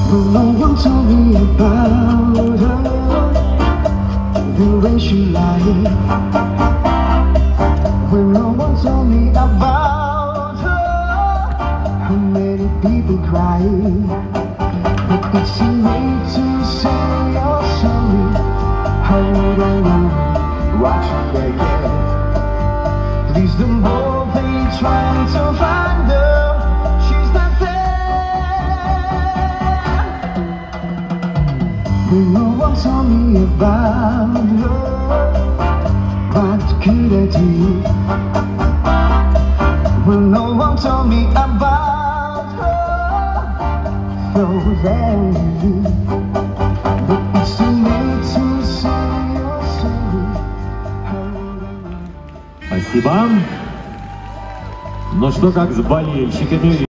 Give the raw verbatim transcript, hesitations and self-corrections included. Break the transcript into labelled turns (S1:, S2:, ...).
S1: But no one told me about her, the way she lied. When no one told me about her, how many people cried. But it's too late to say you're sorry. How would I know what should I get? Please don't bother trying to find her. She's not there. When no one told me about her, what could I do? When no one told me about her, so very you. But it's too late to say you're sorry.
S2: Спасибо. Ну что, как с болельщиками?